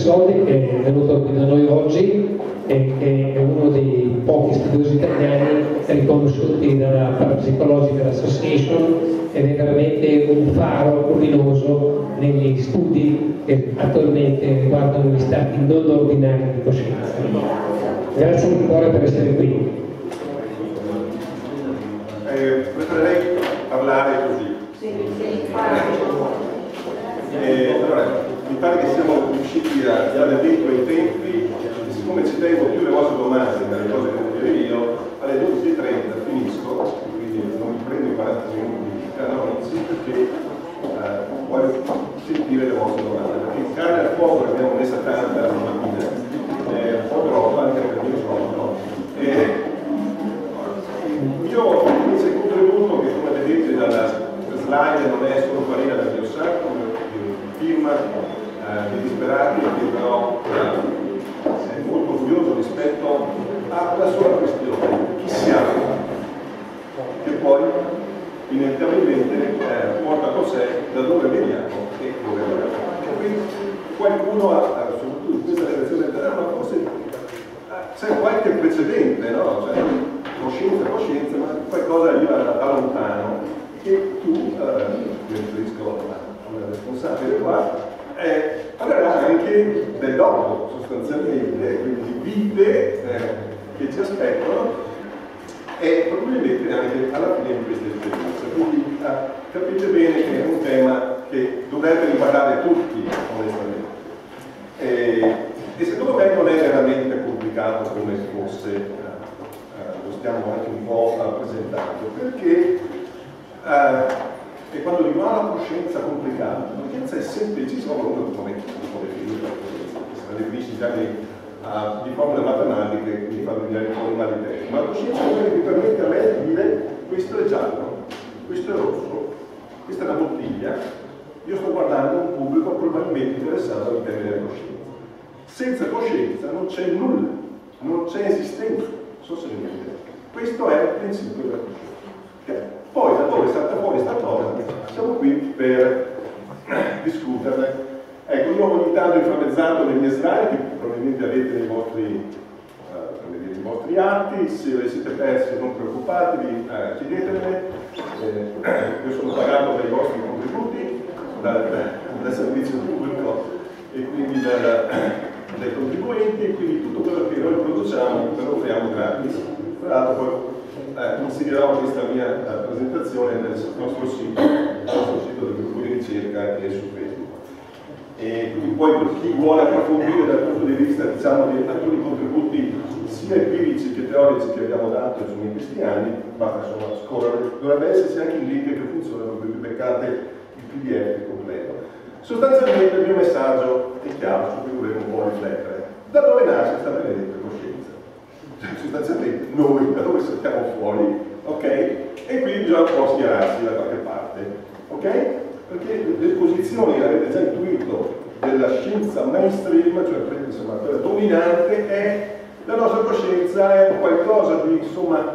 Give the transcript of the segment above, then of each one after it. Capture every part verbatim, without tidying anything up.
Soldi, che è venuto qui da noi oggi e che è uno dei pochi studiosi italiani riconosciuti dalla Parapsychological Association ed è veramente un faro luminoso negli studi che attualmente riguardano gli stati non ordinari di coscienza. Grazie di cuore per essere qui. Eh, preferirei parlare così. Eh, allora, mi pare che siamo riusciti a dare dentro i tempi, e siccome ci tengo più le vostre domande dalle cose che devo dire io, alle dodici e trenta finisco, quindi non mi prendo i quaranta minuti di canonzi perché eh, voglio sentire le vostre domande, perché in carne al fuoco ne abbiamo messa tanta la mattina, eh, un po' troppo anche per il mio sonno. Eh, io inizio il contributo che, come vedete dalla slide, non è solo farina da mio sacco, firma eh, di disperati, che però eh, è molto curioso rispetto alla sola questione: chi siamo? Che poi inevitabilmente eh, porta con sé da dove veniamo e dove andiamo. Quindi qualcuno ha, soprattutto in questa relazione, ma forse c'è qualche precedente, no? Cioè, coscienza, coscienza, ma qualcosa arriva da lontano che tu, eh, mi riferisco a una responsabile qua, eh, parlerà anche del dopo sostanzialmente, quindi vite eh, che ci aspettano e probabilmente anche alla fine di questa esperienza. Quindi eh, capite bene che è un tema che dovrebbe riguardare tutti, onestamente. E, e secondo me non è veramente complicato come fosse, eh, eh, lo stiamo anche un po' eh, presentando, perché eh, e quando dico ah, la coscienza complicata, la coscienza è semplicissima, come può definire la coscienza, se la definisci già di, uh, di formule matematiche, quindi fanno venire fuori male di testa, ma la coscienza è quella che mi permette a me di dire questo è giallo, questo è rosso, questa è una bottiglia, io sto guardando un pubblico probabilmente interessato ai temi della coscienza. Senza coscienza non c'è nulla, non c'è esistenza, non so se mi vedete. Questo è il principio della coscienza. Okay. Poi da dove salta fuori sta cosa, siamo qui per discuterne. Ecco, io ho ogni tanto inframmezzato le mie slide, che probabilmente avete nei vostri, uh, nei vostri atti, se le siete perse non preoccupatevi, uh, chiedetele. Eh, io sono pagato dai vostri contributi, dal, dal servizio pubblico e quindi dal, dai contribuenti, e quindi tutto quello che noi produciamo ve lo offriamo gratis. Tra l'altro poi Eh, inserirò questa mia uh, presentazione nel nostro sito, nel nostro sito del gruppo di ricerca che è su Facebook. E quindi poi per chi vuole approfondire dal punto di vista, diciamo, di alcuni contributi sia empirici che teorici che abbiamo dato insomma, in questi anni, basta insomma scorrere, dovrebbe esserci anche il link che funziona per cui beccate il P D F completo. Sostanzialmente il mio messaggio è chiaro, su cui volevo un po' riflettere. Da dove nasce questa benedetta coscienza? Sostanzialmente noi da dove saltiamo fuori, ok? E qui bisogna un po' schierarsi da qualche parte, ok? Perché le posizioni, l'avete già intuito, della scienza mainstream, cioè insomma, quella dominante, è la nostra coscienza è qualcosa di, insomma,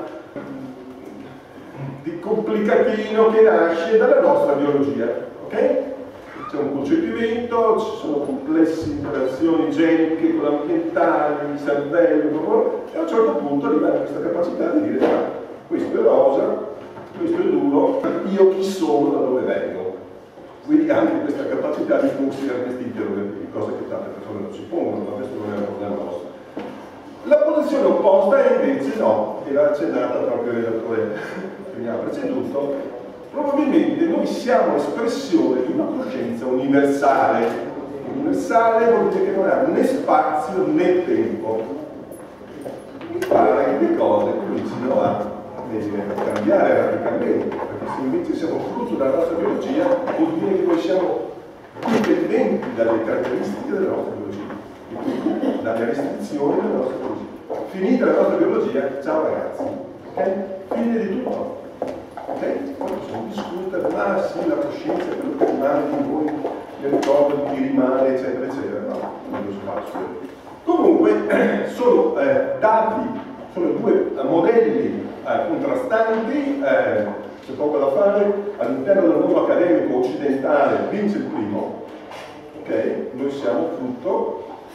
di complicatino che nasce dalla nostra biologia, ok? C'è un concepimento, ci sono complesse interazioni geniche con l'ambientale, il cervello, e a un certo punto arriva questa capacità di dire ah, questo è rosa, questo è duro, io chi sono, da dove vengo. Quindi anche questa capacità di considerare questi interrogativi, cose che tante persone non si pongono, ma questo non è un problema nostro. La posizione opposta è invece no, e l'ha accennata proprio il relatore che mi ha preceduto. Probabilmente noi siamo espressione di una coscienza universale. Universale vuol dire che non ha né spazio né tempo. Mi pare che le cose comincino a, a cambiare radicalmente, perché se invece siamo frutto della nostra biologia, vuol dire che noi siamo dipendenti dalle caratteristiche della nostra biologia, e quindi dalle restrizioni della nostra biologia. Finita la nostra biologia, ciao ragazzi, ok? Fine di tutto. Ok? Poi possiamo discutere, ma sì, la coscienza è quello che rimane di voi, nel ricordo di chi rimane, eccetera, eccetera. No, non lo spazio. Comunque, sono eh, dati, sono due eh, modelli eh, contrastanti, eh, c'è poco da fare, all'interno del mondo accademico occidentale vince il primo, ok? Noi siamo frutto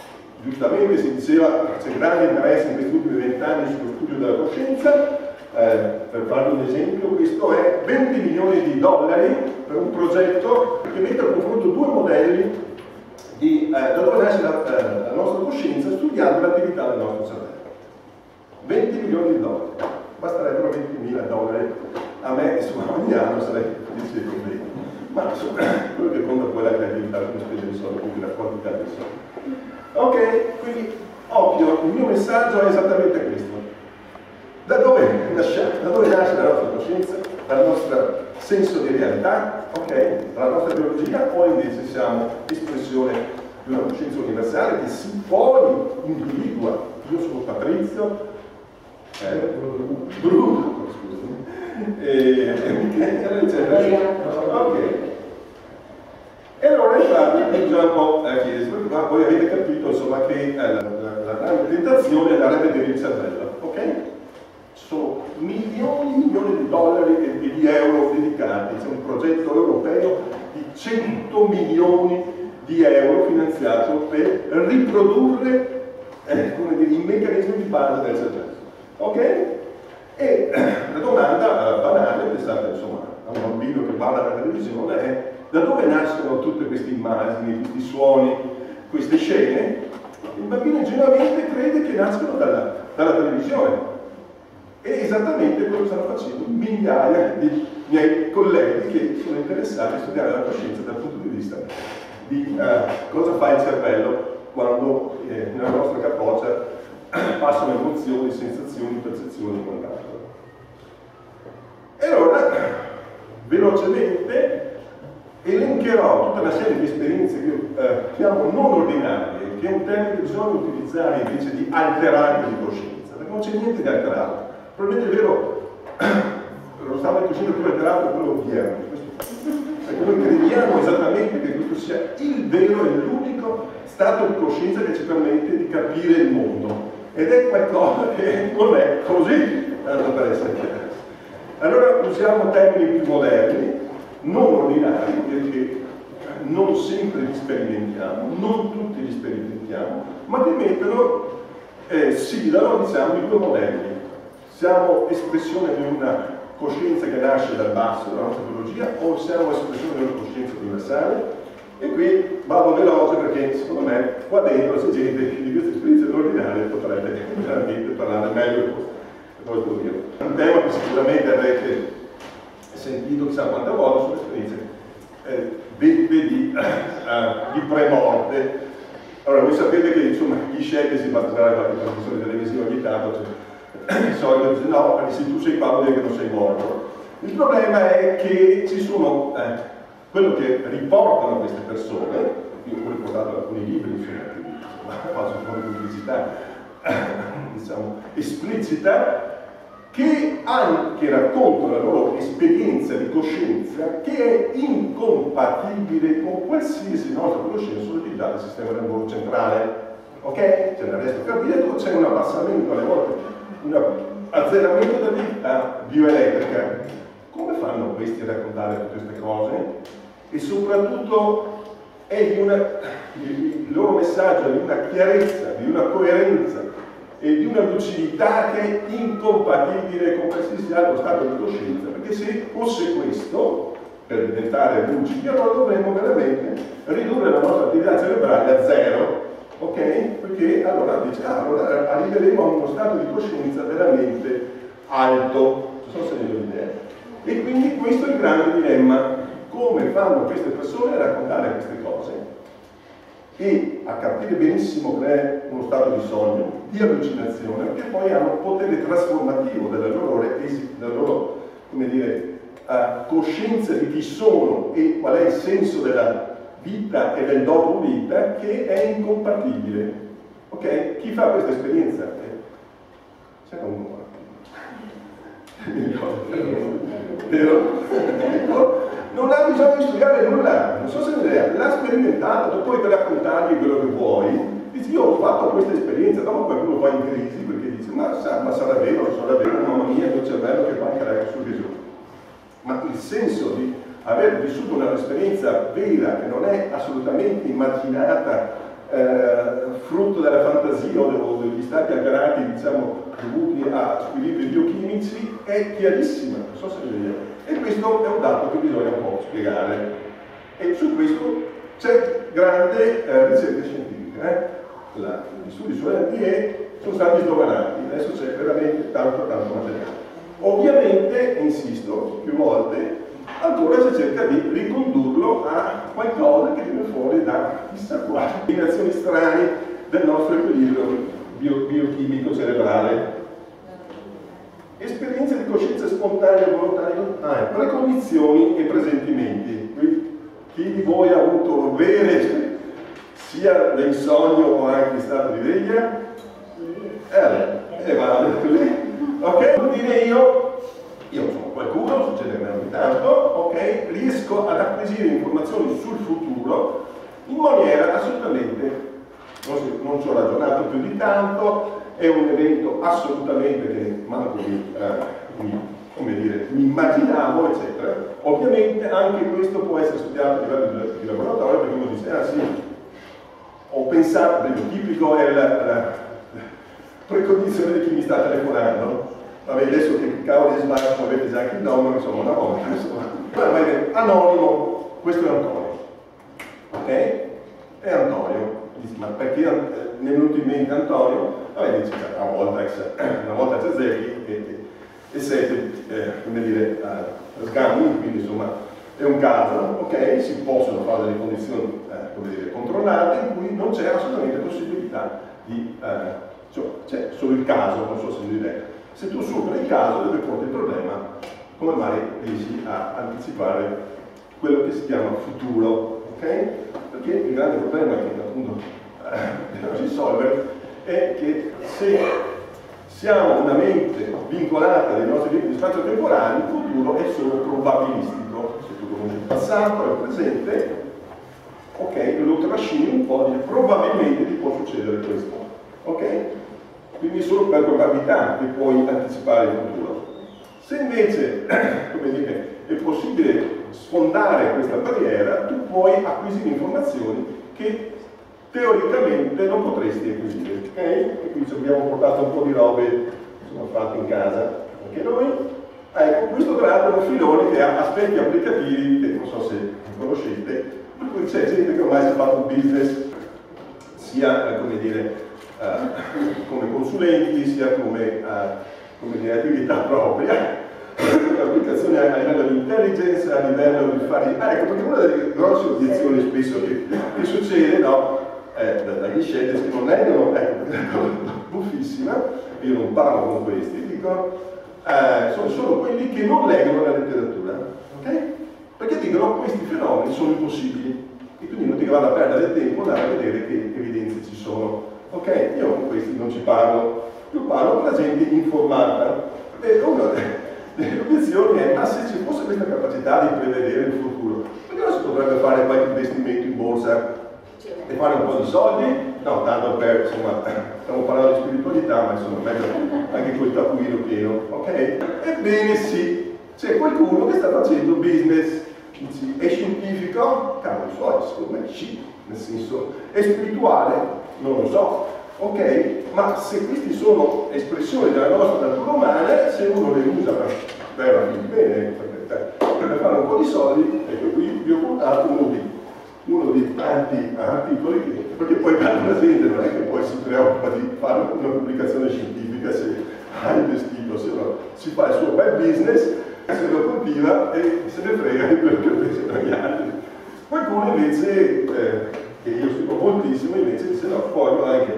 giustamente si diceva c'è grande interesse in questi ultimi vent'anni sullo studio della coscienza. Eh, per farvi un esempio, questo è venti milioni di dollari per un progetto che mette a confronto due modelli di, eh, da dove nasce la, eh, la nostra coscienza studiando l'attività del nostro cervello. venti milioni di dollari, basterebbero ventimila dollari a me, insomma ogni anno sarei felice dei problemi, ma insomma quello che conta poi è la creatività, come spese di soldi, quindi la quantità di soldi. Ok, quindi occhio, il mio messaggio è esattamente questo. Da dove nasce, da dove nasce la nostra coscienza, dal nostro senso di realtà, ok? Dalla nostra biologia, o invece siamo espressione di una coscienza universale che si poi individua. Io sono Patrizio, eh, Bruno, scusami, e, eccetera. Ok. E allora infatti bisogna un po' chiedere, ma voi avete capito insomma che eh, la, la, la grande tentazione è la vedere il cervello, ok? Sono milioni e milioni di dollari e di euro dedicati, c'è un progetto europeo di cento milioni di euro finanziato per riprodurre eh, come dire, i meccanismi di base del cervello. Ok? E la domanda banale, pensate insomma a un bambino che guarda la televisione, è da dove nascono tutte queste immagini, questi suoni, queste scene? Il bambino ingenuamente crede che nascono dalla, dalla televisione. E esattamente quello che stanno facendo migliaia di miei colleghi che sono interessati a studiare la coscienza dal punto di vista di uh, cosa fa il cervello quando eh, nella nostra capoccia passano emozioni, sensazioni, percezioni e quant'altro. E allora, velocemente, elencherò tutta una serie di esperienze che io eh, chiamo non ordinarie, che è un termine che bisogna utilizzare invece di alterante di coscienza, perché non c'è niente di alterato. Probabilmente è vero, lo stato di coscienza più alterato è quello odierno, perché noi crediamo esattamente che questo sia il vero e l'unico stato di coscienza che ci permette di capire il mondo, ed è qualcosa che non è così, tanto per essere chiaro. Allora usiamo termini più moderni, non ordinari, perché non sempre li sperimentiamo, non tutti li sperimentiamo, ma che mettono, eh, sidano, diciamo, i due modelli. Siamo espressione di una coscienza che nasce dal basso, dalla nostra biologia, o siamo espressione di una coscienza universale? E qui vado veloce perché secondo me qua dentro c'è gente che di questa esperienza ordinaria potrebbe veramente parlare meglio di questo. Un tema che sicuramente avrete sentito chissà quante volte sulle esperienze eh, di, uh, di premorte. Allora voi sapete che insomma chi sceglie si fa trovare qualche trasmissione televisiva ogni tanto, cioè, di solito dice no, perché se tu sei qua vuol dire che non sei morto. Il problema è che ci sono eh, quello che riportano queste persone, io ho riportato alcuni libri, insomma, faccio un po' di pubblicità, diciamo, esplicita, che anche raccontano la loro esperienza di coscienza che è incompatibile con qualsiasi nostra conoscenza sull'attività del sistema nervoso centrale. Ok? C'è il resto cardiaco, c'è un abbassamento alle volte, un azzeramento dell'attività bioelettrica. Come fanno questi a raccontare tutte queste cose? E soprattutto è di una, il loro messaggio è di una chiarezza, di una coerenza e di una lucidità che è incompatibile con qualsiasi altro stato di coscienza, perché se fosse questo, per diventare lucidi, allora dovremmo veramente ridurre la nostra attività cerebrale a zero, ok? Perché allora dice, ah, allora arriveremo a uno stato di coscienza veramente alto, non so se ne do l'idea. E quindi questo è il grande dilemma, come fanno queste persone a raccontare queste cose e a capire benissimo che è uno stato di sogno, di allucinazione, perché poi hanno un potere trasformativo della loro, della loro come dire, uh, coscienza di chi sono e qual è il senso della vita e del dopo vita, che è incompatibile. Ok? Chi fa questa esperienza? Eh, c'è un Vero? Non ha bisogno di studiare nulla, non so se ne l'ha sperimentato, poi per raccontargli quello che vuoi, dici io ho fatto questa esperienza, dopo qualcuno va in crisi perché dice ma, sa, ma sarà vero, non sarà vero, mamma mia, il mio cervello che fa anche sul viso. Ma il senso di aver vissuto un'esperienza vera, che non è assolutamente immaginata eh, frutto della fantasia o degli stati alterati, diciamo, dovuti a squilibri biochimici, è chiarissima, non so se vedete. E questo è un dato che bisogna un po' spiegare. E su questo c'è grande eh, ricerca scientifica. Eh? La, gli studi su L D E sono stati sdoganati, adesso c'è veramente tanto, tanto materiale. Ovviamente, insisto più volte, ancora si cerca di ricondurlo a qualcosa che viene fuori da chissà quali combinazioni strane del nostro equilibrio bio, biochimico cerebrale. Esperienze di coscienza spontanea e volontaria, ah, precognizioni e presentimenti. Qui, chi di voi ha avuto vere sia del sogno o anche stato di veglia? Eh, eh, vale così. Ok? Vuol dire io, io sono qualcuno, succede a me ogni tanto, ok? Riesco ad acquisire informazioni sul futuro in maniera assolutamente, non, si, non ci ho ragionato più di tanto, è un evento assolutamente che manco mi, eh, mi, come dire, mi immaginavo, eccetera. Ovviamente anche questo può essere studiato a livello di laboratorio, perché uno dice, ah sì, ho pensato, per esempio, tipico è la, la precognizione di chi mi sta telefonando. Vabbè, adesso che cavolo di smartphone avete già anche il nome, insomma, una volta, insomma. Allora, anonimo, questo è Antonio, ok? È Antonio. Dici, ma perché mi è venuto in mente Antonio? Vabbè, dice, una volta, una volta c'è Zecchi e, e, e sette, eh, come dire, uh, sgammi, quindi insomma è un caso, ok? Si possono fare delle condizioni, eh, come dire, controllate in cui non c'è assolutamente possibilità di, eh, cioè c'è solo il caso, non so se mi dite. Se tu superi il caso dove porti il problema, come mai riesci a anticipare quello che si chiama futuro, ok? Perché il grande problema che appunto eh, dobbiamo risolvere è che se siamo una mente vincolata dai nostri limiti spazio-temporali, il futuro è solo probabilistico. Se tu conosci il passato e il presente, ok, lo trascini un po', dice probabilmente ti può succedere questo, ok? Quindi solo per probabilità che puoi anticipare il futuro. Se invece, come dire, è possibile sfondare questa barriera, tu puoi acquisire informazioni che teoricamente non potresti acquisire, ok? E quindi ci abbiamo portato un po' di robe che sono fatte in casa, anche noi. Ecco, questo tra l'altro è un filone che ha aspetti applicativi che non so se conoscete, per cui c'è gente che ormai si è fatto un business sia, come dire, Uh, come consulenti, sia come, uh, come dire, attività propria, applicazioni a livello di intelligence, a livello di fare... Ah, ecco, perché una delle grosse obiezioni spesso che, che succede, no, eh, dagli scienziati che non leggono, ecco, buffissima, io non parlo con questi, dico, eh, sono solo quelli che non leggono la letteratura, ok? Perché dicono questi fenomeni sono impossibili, e quindi non ti vado a perdere tempo andare a vedere che evidenze ci sono. Ok, io con questi non ci parlo, io parlo con la gente informata. E una delle obiezioni è, ma se ci fosse questa capacità di prevedere il futuro, perché non si potrebbe fare qualche investimento in borsa e fare un po' di soldi? No, tanto per, insomma, stiamo parlando di spiritualità, ma insomma, meglio anche col tappino pieno, ok? Ebbene sì, c'è qualcuno che sta facendo business, dici, è scientifico? Cavolo suoi, secondo me sì, nel senso, è spirituale? Non lo so, ok? Ma se questi sono espressioni della nostra natura umana, se uno le usa per, per bene, per, per fare un po' di soldi, ecco qui vi ho portato uno di, uno di tanti articoli, che, perché poi la gente non è che poi si preoccupa di fare una pubblicazione scientifica se ha investito, se no si fa il suo bel business, se lo coltiva e se ne frega di quello che pensano gli altri. Qualcuno invece... Eh, che io stimo moltissimo, invece se no voglio anche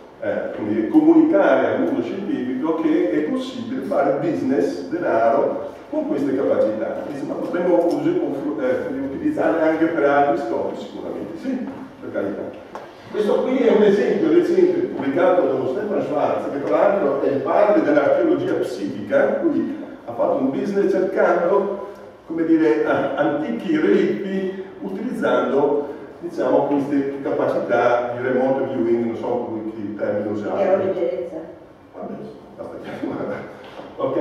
eh, comunicare al mondo scientifico che è possibile fare business, denaro, con queste capacità. Dice, ma potremmo eh, utilizzarle anche per altri scopi, sicuramente, sì, per carità. Questo qui è un esempio recente pubblicato dallo Stefan Schwarz, che tra l'altro è il padre dell'archeologia psichica, lui ha fatto un business cercando, come dire, antichi relitti, utilizzando diciamo queste capacità di remote viewing, non so come il termine usato. È origgenza. Vabbè, basta chiamare. Ok?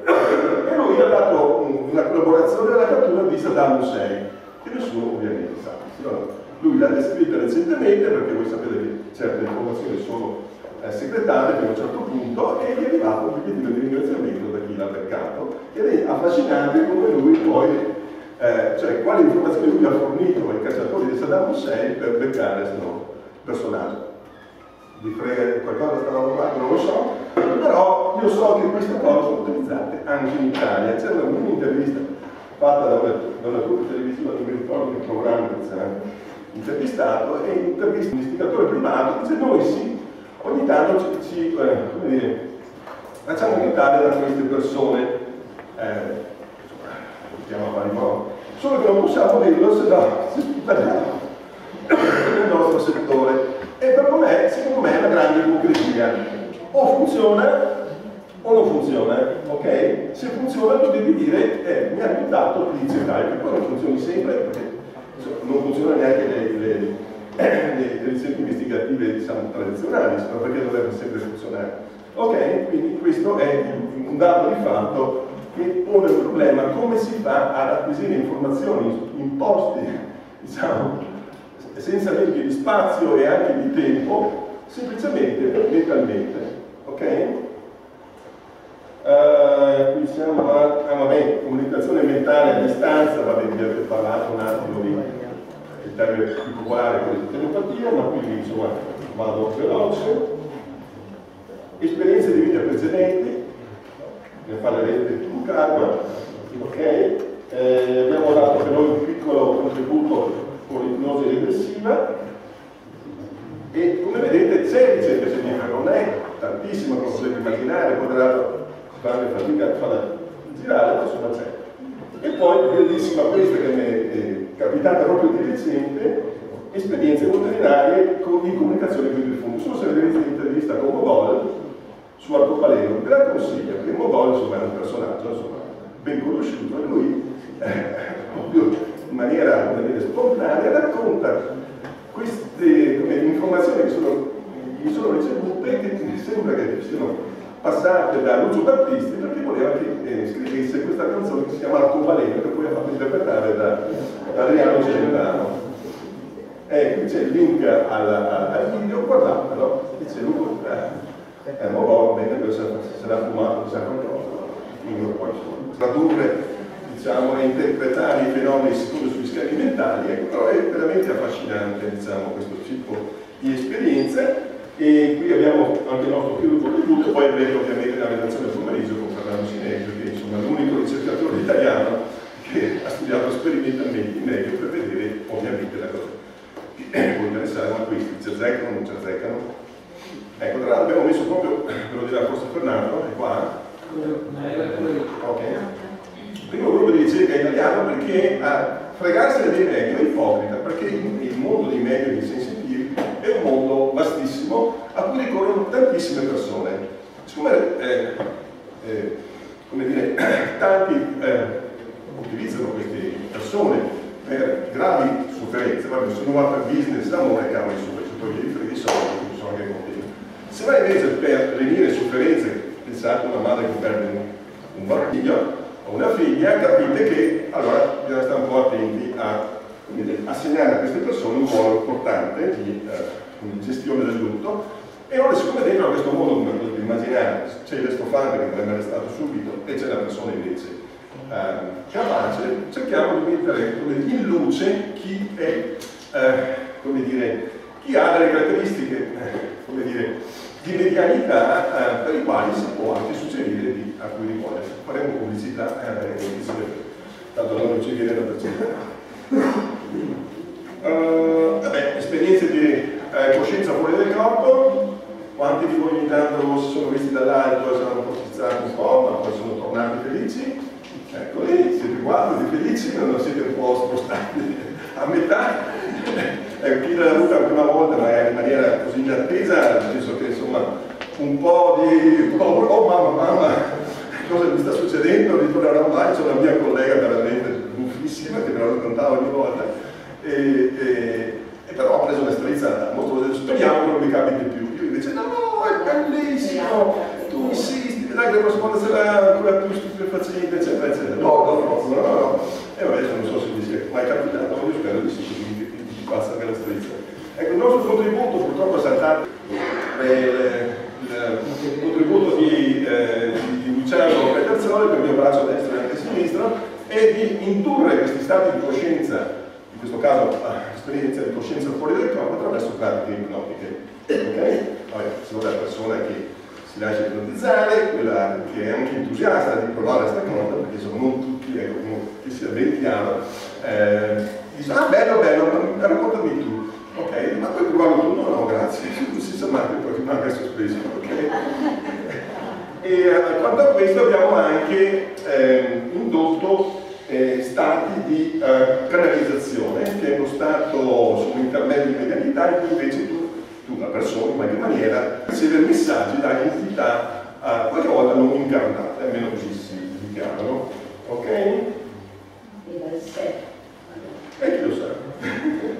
E lui ha dato una collaborazione alla cattura di Saddam Hussein, che nessuno ovviamente sa. lui l'ha descritta recentemente, perché voi sapete che certe informazioni sono eh, segretate fino a un certo punto, e gli è arrivato un bigliettino di ringraziamento da chi l'ha beccato, ed è affascinante come lui poi, eh, cioè quali informazioni lui ha fornito ai cacciatori di Saddam Hussein per beccare questo personaggio. Vi frega qualcosa sta roba qua? Non lo so, però io so che queste cose sono utilizzate anche in Italia. C'era un'intervista fatta da una, da una gruppo televisiva, non mi ricordo che programma che ci ha intervistato, e intervista un investigatore privato, dice noi sì, ogni tanto ci, ci eh, come dire, facciamo aiutare da queste persone, eh, chiama vari modi, solo che non possiamo dirlo se no si sputaniamo nel nostro settore. E per me, secondo me, è una grande ipocrisia. O funziona o non funziona, ok? Se funziona tu devi dire, eh, mi ha aiutato Tizio Caio, che poi non funzioni sempre, perché insomma, non funziona neanche le, le, eh, le, le ricerche investigative, diciamo, tradizionali, ma perché dovrebbe sempre funzionare. Ok? Quindi questo è un dato di fatto che pone un problema: come si fa ad acquisire informazioni in posti, diciamo, senza limiti di spazio e anche di tempo, semplicemente mentalmente, ok? Uh, qui siamo a, ah, vabbè, comunicazione mentale a distanza, vabbè, vi avete parlato un attimo di il termine più popolare, quello di telepatia, ma qui insomma vado veloce. Esperienze di vita precedenti, ne parlerete più calma, ok? Eh, abbiamo dato per noi un piccolo contributo con l'ipnosi regressiva, e come vedete c'è ricerca scientifica, non è tantissima come potete immaginare, potrà fare fatica a farla girare, ma insomma c'è. E poi bellissima questa che mi è capitata proprio di recente: esperienze veterinarie in comunicazione con il defunto. Non so se avete visto l'intervista con Mogol su Arcobaleno, ve la consiglio, perché Mogol insomma è un personaggio insomma ben conosciuto, e lui eh, proprio in maniera, come dire, spontanea racconta queste come, informazioni che sono, gli sono ricevute, che sembra che siano passate da Lucio Battisti, perché voleva che eh, scrivesse questa canzone che si chiama Arcobaleno, che poi ha fatto interpretare da, da Adriano Celentano. E qui c'è il link al, al video, guardatelo, dice Lucio, eh, eh, ma va bene, se l'ha fumato, chissà qualcosa, quindi poi tradurre, diciamo, e interpretare i fenomeni secondo sugli schemi mentali, ecco, però è veramente affascinante, diciamo, questo tipo di esperienze. E qui abbiamo anche il nostro più contributo, poi avrete ovviamente la redazione del pomeriggio con Fernando Sinesio, che insomma è l'unico ricercatore italiano che ha studiato sperimentalmente in meglio per vedere ovviamente la cosa che può interessare, ma questi ci azzeccano o non ci azzeccano. Ecco, tra l'altro abbiamo messo proprio, ve lo dirà forse Fernando, è qua. Ok. Primo gruppo di ricerca italiano, perché a fregarsene dei media è ipocrita, perché il mondo dei media e dei sensitivi è un mondo vastissimo a cui ricorrono tantissime persone. Siccome eh, eh, come dire, tanti eh, utilizzano queste persone per gravi sofferenze, ma se non va per business, l'amore, cavoli su, se poi gli frega i soldi, quindi sono anche contenti. Se va invece per lenire sofferenze, pensate a una madre che perde un, un bambino o una figlia, capite che allora bisogna stare un po' attenti a dire, assegnare a queste persone un ruolo importante di, eh, di gestione del lutto. E allora, siccome dentro a questo mondo, come potete immaginare, c'è l'estofante che dovrebbe essere stato subito e c'è la persona invece eh, capace, cerchiamo di mettere in luce chi è, eh, come dire, chi ha delle caratteristiche, eh, come dire, di medianità eh, per i quali si può anche suggerire di, a cui rivolgersi. Faremo pubblicità, eh, tanto non ci viene da percepire. Uh, vabbè, esperienze di eh, coscienza fuori del corpo. Quanti di voi ogni tanto si sono visti dall'alto e si hanno postizzato un po', ma poi sono tornati felici? Eccoli, siete qua, siete felici, non siete un po' spostati a metà? Ecco, chi l'ha avuta la prima volta, magari in maniera così inattesa, penso che insomma un po' di oh, oh mamma, mamma, cosa mi sta succedendo? Ritornerò mai, c'è una mia collega veramente buffissima che me lo raccontava ogni volta, e, e, e però ho preso una strizza molto veloce, speriamo che non mi capiti più. Io invece no, è bellissimo, tu insisti, vedrai che la prossima volta sarà ancora più stupefacente, eccetera, eccetera. No, no, no, no, no. E vabbè, non so se mi sia mai capitato, io spero di sì, che ti passa sinistro, è di indurre questi stati di coscienza, in questo caso esperienza di coscienza fuori dal corpo, attraverso pratiche ipnotiche. Ok? Vabbè, sono la persona che si lascia ipnotizzare, quella che è anche entusiasta di provare questa cosa, perché sono non tutti, ecco, che sia ben chiaro, eh, dicono, ah bello, bello, ma raccontami tu. Ok, ma puoi provarlo tu? No, no, grazie, non si sa mai che poi rimanga sospeso, ok? E quanto a questo abbiamo anche eh, indotto eh, stati di eh, canalizzazione, che è uno stato sull'intermedio di medianità in cui invece tu, tu, la persona, in qualche maniera, riceve messaggi da entità eh, qualche volta non incarnate, almeno così si dichiarano, ok? E chi lo sa?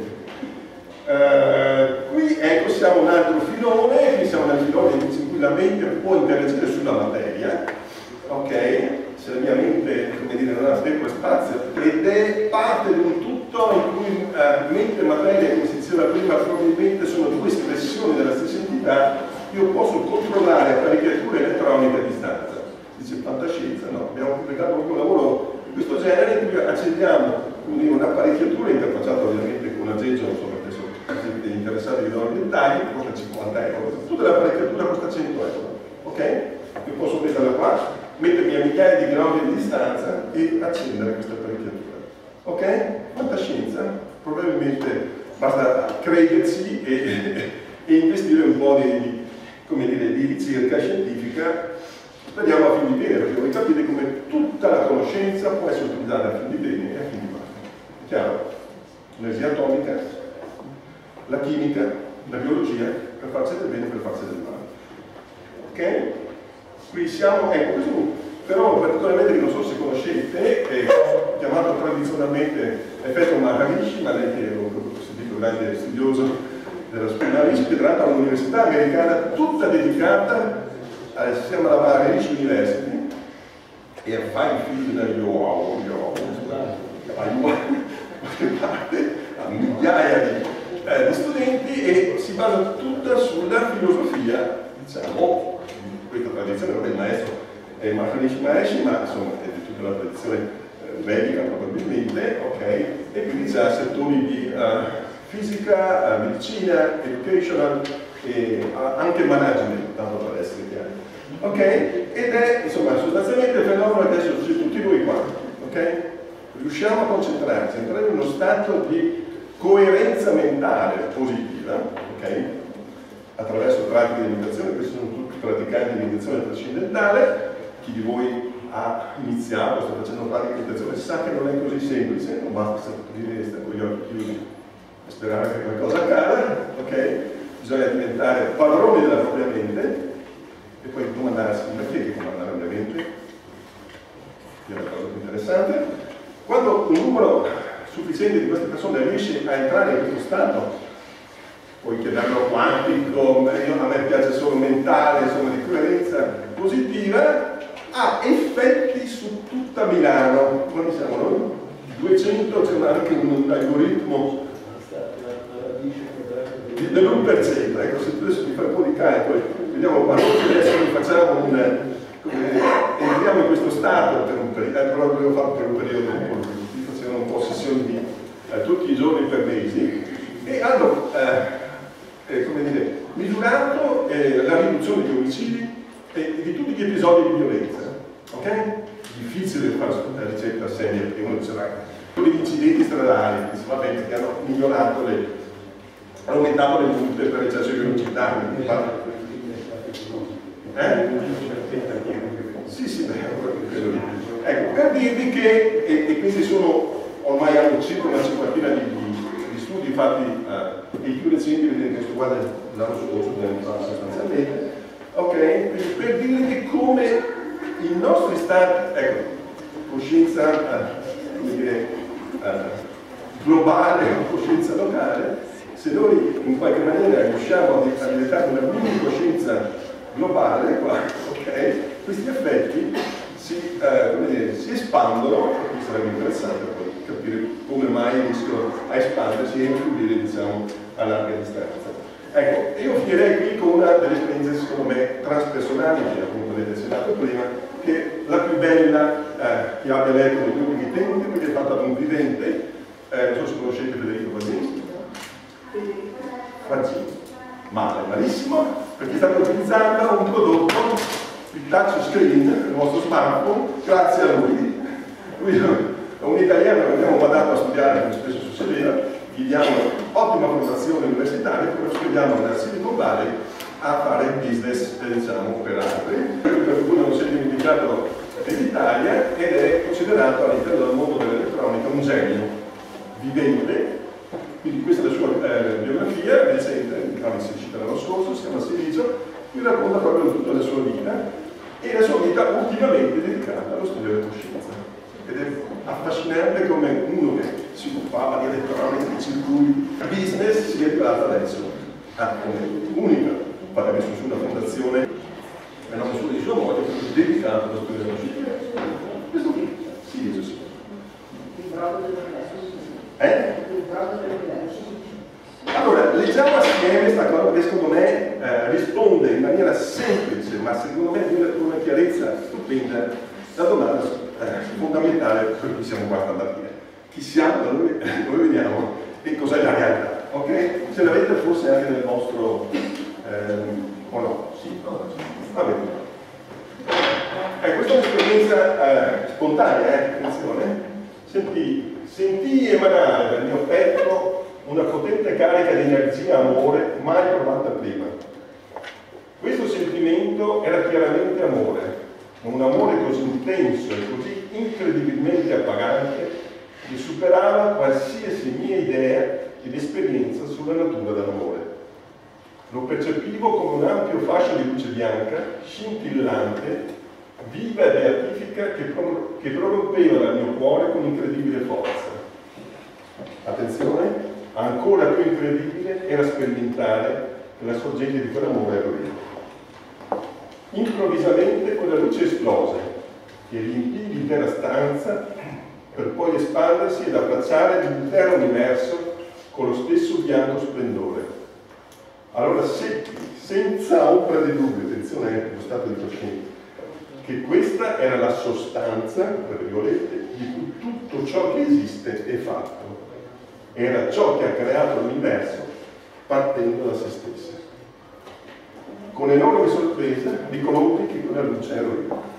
Uh, qui ecco siamo un altro filone, qui siamo nel filone in cui la mente può interagire sulla materia, ok? Se la mia mente, come dire, non ha tempo e spazio, ed è parte di un tutto in cui uh, mente e materia, come si diceva prima, probabilmente sono due espressioni della stessa entità, io posso controllare apparecchiature elettroniche a distanza. Dice fantascienza, no? Abbiamo pubblicato anche un lavoro di questo genere in cui accendiamo un'apparecchiatura interfacciata ovviamente con un aggeggio, insomma, siete interessati vi do i dettagli, costa cinquanta euro, tutta l'apparecchiatura costa cento euro, ok? Io posso metterla qua, mettermi a migliaia di chilometri di distanza e accendere questa apparecchiatura, ok? Fantascienza, probabilmente basta crederci e, e investire un po' di, di, come dire, di ricerca scientifica, speriamo a fin di bene, perché voi capite come tutta la conoscenza può essere utilizzata a fin di bene e a fin di male. È chiaro? L'energia atomica, la chimica, la biologia, per farsi del bene e per farsi del male. Ok? Qui siamo, ecco, questo è un fenomeno particolarmente che non so se conoscete, è chiamato tradizionalmente effetto Maharishi, ma lei che è un grande studioso della Maharishi, che tra l'altro ha un'università americana tutta dedicata, eh, si chiama la Maharishi University, e a Finefield, Iowa, Iowa, qualche parte, a migliaia di Eh, di studenti e si basa tutta sulla filosofia, diciamo, di questa tradizione, dove il maestro è Maharishi Mahesh, ma insomma è di tutta la tradizione eh, vedica probabilmente, ok? E quindi c'ha settori di uh, fisica, uh, medicina, educational e uh, anche management, tanto per essere chiari. Ok? Ed è, insomma, sostanzialmente il fenomeno adesso c'è tutti noi qua, ok? Riusciamo a concentrarci, entrare in uno stato di coerenza mentale positiva, ok? Attraverso pratiche di meditazione, questi sono tutti praticanti di meditazione trascendentale. Chi di voi ha iniziato, sta facendo pratiche di meditazione, sa che non è così semplice, non basta stare con gli occhi chiusi e sperare che qualcosa accada, ok? Bisogna diventare padroni della propria mente e poi domandarsi, ma chi è che comanda la mia mente? Che è la cosa più interessante. Quando un numero sufficiente di queste persone riesce a entrare in questo stato, puoi chiamarlo quantico, a me piace solo mentale, insomma di coerenza positiva, ha effetti su tutta Milano. Quanti siamo noi? duecento, c'è anche un algoritmo dell'uno per cento, ecco, se tu adesso mi fai un po' di calcoli, vediamo quando adesso facciamo un, come, entriamo in questo stato per un periodo, eh, però volevo farlo per un periodo un po' lungo. Un po' sessioni di eh, tutti i giorni per mesi e hanno eh, eh, come dire, misurato eh, la riduzione di omicidi e di tutti gli episodi di violenza, ok? Difficile fare una ricetta seria perché uno diceva gli incidenti stradali che si va bene, che hanno migliorato le hanno aumentato le multe per eccesso di velocità, eh? Sì, sì, beh, ecco, per dirvi che, e, e questi sono ormai hanno circa una cinquantina di, di, di studi fatti, eh, e i più recenti, vedete che questo guarda l'anno scorso, sostanzialmente, ok? Per, per dirvi come i nostri stati, ecco, coscienza, eh, come dire, eh, globale o coscienza locale, se noi in qualche maniera riusciamo a diventare una mini coscienza globale, qua, ok? Questi effetti si, eh, come dire, si espandono, e qui sarebbe interessante poi capire come mai riescono a espandersi e influire, diciamo, a larga distanza. Ecco, io finirei qui con una delle esperienze, secondo me, transpersonali, che appunto avete accennato prima, che la più bella eh, che abbia letto negli ultimi tempi, perché è fatta da un vivente, eh, non so se conoscete Federico Faggini. Faggini. Male, malissimo, perché state utilizzando un prodotto, il touchscreen, il vostro smartphone, grazie a lui. Lui è un italiano che abbiamo mandato a studiare, come spesso succedeva, gli diamo ottima formazione universitaria, poi lo studiamo nella Silicon Valley a fare business, diciamo, per altri. Per cui non si è dimenticato dell'Italia ed è considerato all'interno del mondo dell'elettronica un genio vivente. Quindi questa è la sua eh, biografia recente, anche se è uscita l'anno scorso, si chiama Silicio, qui racconta proprio tutta la sua vita e la sua vita ultimamente dedicata allo studio della coscienza. Ed è affascinante come uno che si occupava di elettronica, di circuiti, business, sia arrivato adesso a come unica, infatti ha messo su una fondazione e non solo di sua moglie, dedicata allo studio della coscienza. Questo qui, Silicio sì. Eh? Allora, leggiamo assieme questa cosa perché secondo me eh, risponde in maniera semplice, ma secondo me con una chiarezza stupenda la domanda eh, fondamentale per cui siamo qua a dire. Chi siamo, da dove, dove veniamo e cos'è la realtà, ok? Ce l'avete forse anche nel vostro ehm, o no? Sì, va bene. Eh, questa è un'esperienza eh, spontanea, eh, attenzione. Senti, sentii emanare dal mio petto una potente carica di energia e amore mai provata prima. Questo sentimento era chiaramente amore, un amore così intenso e così incredibilmente appagante che superava qualsiasi mia idea ed esperienza sulla natura dell'amore. Lo percepivo come un ampio fascio di luce bianca, scintillante, viva e beatifica che, pro che prorompeva dal mio cuore con incredibile forza. Attenzione, ancora più incredibile era sperimentare che la sorgente di quell'amore ero io. Improvvisamente quella luce esplose e riempì l'intera stanza per poi espandersi ed abbracciare l'intero universo con lo stesso bianco splendore. Allora seppi, senza ombra di dubbio, attenzione anche allo stato di coscienza, che questa era la sostanza, tra virgolette, di cui tutto ciò che esiste è fatto. Era ciò che ha creato l'universo partendo da se stessa. Con enorme sorpresa riconobbi che quella luce ero io.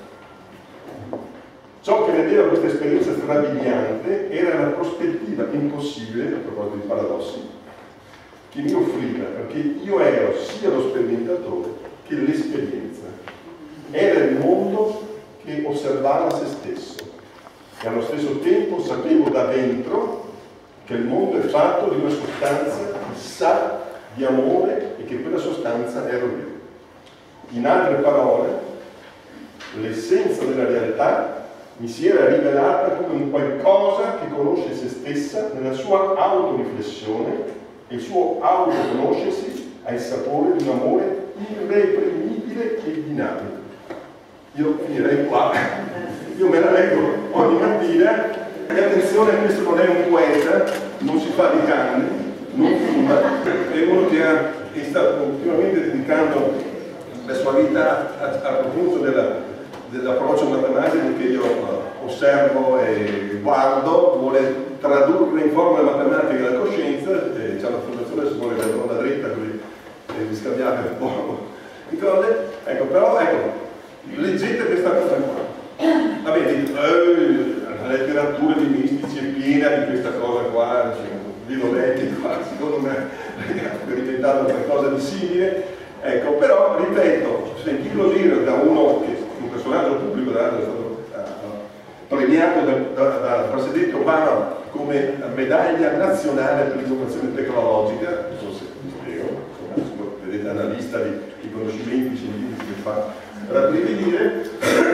Ciò che rendeva questa esperienza strabiliante era la prospettiva impossibile, a proposito di paradossi, che mi offriva, perché io ero sia lo sperimentatore che l'esperienza. Era il mondo che osservava se stesso e allo stesso tempo sapevo da dentro che il mondo è fatto di una sostanza che sa di amore e che quella sostanza ero io. In altre parole, l'essenza della realtà mi si era rivelata come un qualcosa che conosce se stessa nella sua autoriflessione e il suo autoconoscersi ha il sapore di un amore irreprimibile e dinamico. Io finirei qua, io me la leggo ogni mattina e attenzione, questo non è un poeta, non si fa di canne, non fuma, è uno che, ha, che sta continuamente dedicando la sua vita a, a proposito dell'approccio matematico che io osservo e guardo, vuole tradurre in formule matematiche la coscienza, e c'è una fondazione, si vuole la donna dritta, così vi scambiate un po' di cose, ecco, però ecco, leggete questa cosa qua. Vabbè, eh, la letteratura di mistici è piena di questa cosa qua, cioè, vi l'ho letti qua, secondo me ha sperimentato qualcosa di simile, ecco, però ripeto, sentirlo dire da uno che un personaggio pubblico, tra l'altro è stato uh, premiato dal da, da Presidente Obama come medaglia nazionale per l'innovazione tecnologica, non so se mi spiego, insomma, vedete una lista di, di conoscimenti scientifici che fa rabbrividire,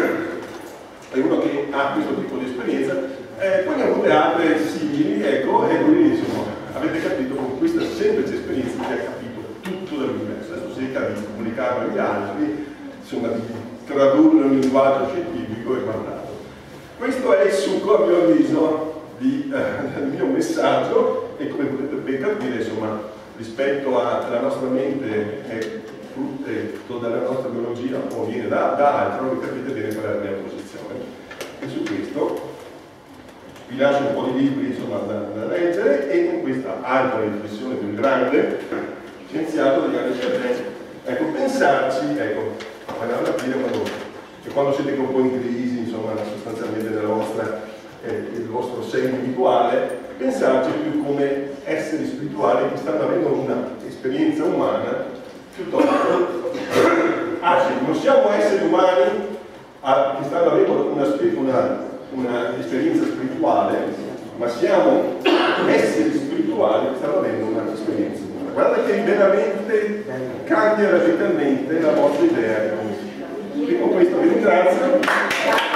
è uno che ha questo tipo di esperienza, eh, poi ne ha avute altre simili, ecco, e lui insomma, avete capito con questa semplice esperienza che ha capito tutto dell'universo. Adesso si cerca di comunicarlo agli altri, insomma, di tradurlo in un linguaggio scientifico e quant'altro. Questo è il succo, a mio avviso, di, eh, del mio messaggio, e come potete ben capire, insomma, rispetto alla nostra mente è frutto della nostra biologia o viene da, da altro, voi capite bene qual è la mia posizione. E su questo vi lascio un po' di libri insomma, da, da leggere, e con questa altra riflessione di un grande scienziato, di grande scienziato, ecco, pensarci, ecco, alla fine quando, che quando siete un po' in crisi, insomma, sostanzialmente nella vostra, eh, il vostro sé individuale, pensarci più come esseri spirituali che stanno avendo un'esperienza umana, piuttosto, anzi, non siamo esseri umani a, che stanno avendo una, una esperienza spirituale, ma siamo esseri spirituali che stanno avendo un'esperienza umana. Guardate che veramente cambia radicalmente la vostra idea. Dico questo, vi ringrazio.